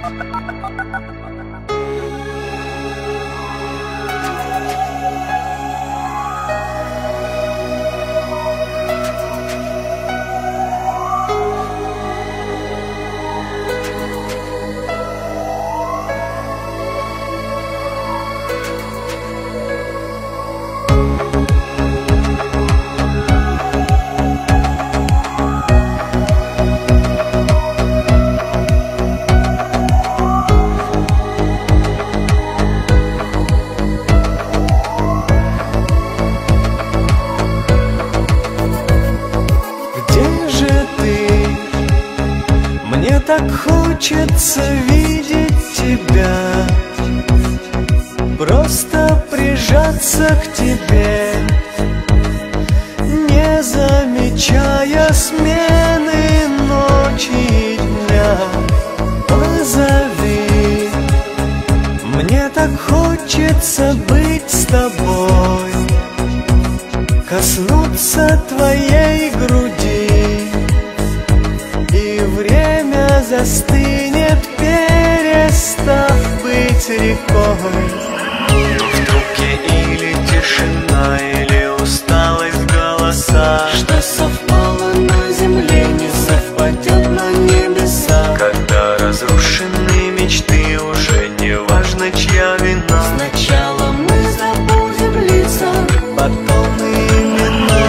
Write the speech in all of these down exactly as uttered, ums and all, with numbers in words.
Так хочется видеть тебя, просто прижаться к тебе, не замечая смены ночи и дня. Позови, мне так хочется быть с тобой, коснуться твоей груди, и время застынет, перестав быть рекой. В трубке или тишина, или усталость в голосах, что совпало на земле, не совпадет на небесах. когда разрушены мечты, уже не важно, чья вина. Сначала мы забудем лица, потом имена.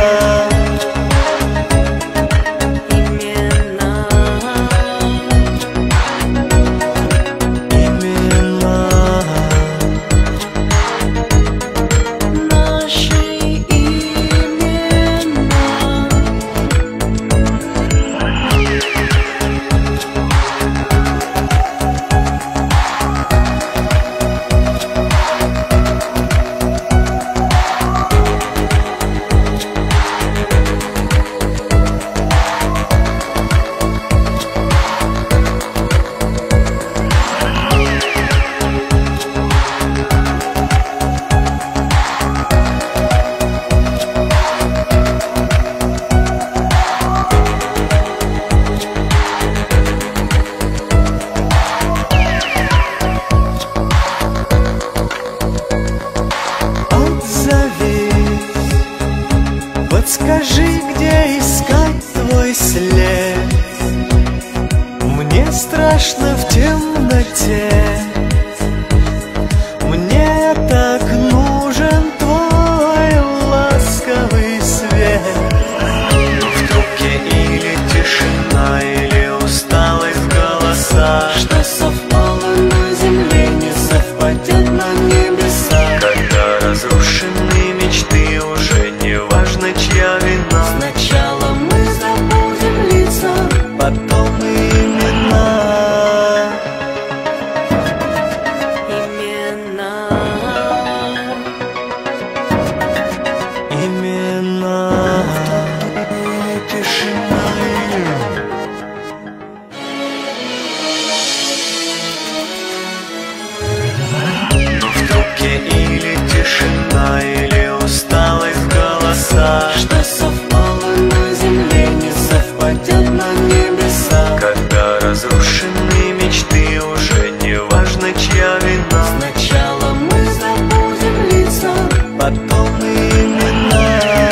Подскажи, где искать твой след. Мне страшно в темноте, мне так нужен твой ласковый свет. В трубке или тишина, или усталость в голосах, что совпало на земле, не совпадет на небесах. когда разрушены мечты, уже не важно, чья вина. Сначала мы забудем лица, потом имена. имена. Имена. Тишина. Но в трубке или тишина, или усталость в голосах, что совпало на земле, не совпадет на небесах. когда разрушены мечты, уже не важно, чья вина. Сначала мы забудем лица, потом имена.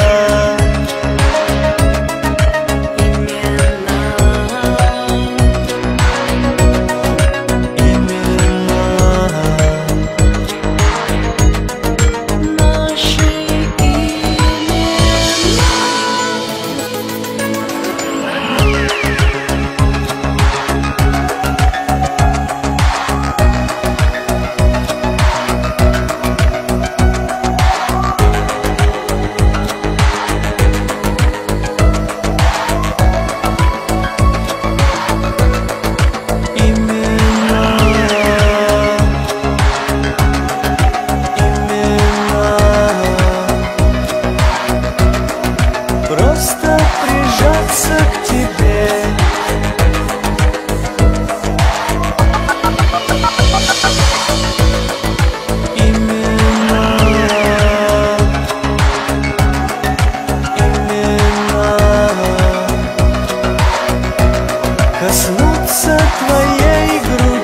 Просто прижаться к тебе, имена, имена, коснуться твоей груди.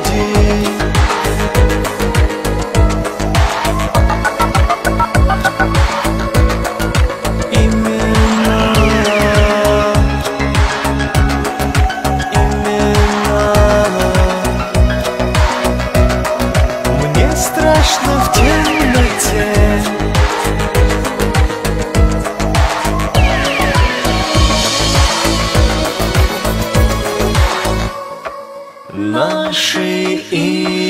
Наши